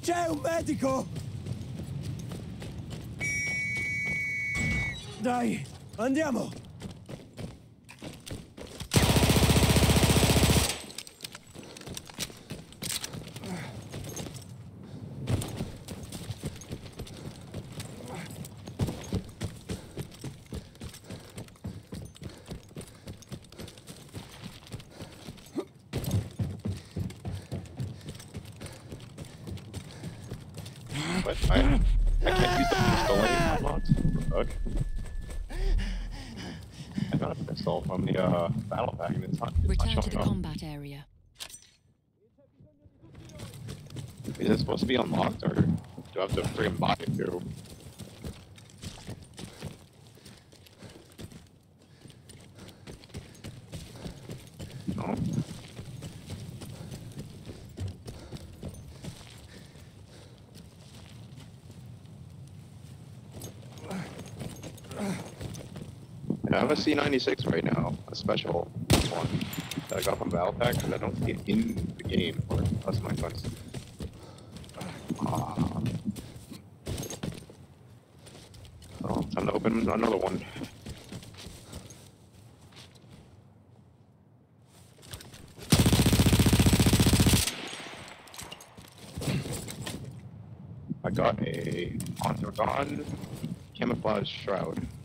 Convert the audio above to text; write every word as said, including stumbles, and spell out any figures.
C'è un medico! Dai, andiamo! What? I, I can't use the pistol anymore. Fuck. I got a pistol from the uh, battle pack and it's not, it's Return not to the showing up. combat area. Is it supposed to be unlocked or do I have to freaking buy it too? No. I have a C ninety-six right now, a special one that I got from Battle Pack, but I don't see it in the game, or that's my friends. Ah. Oh, time to open another one. I got a Ondragon camouflage shroud.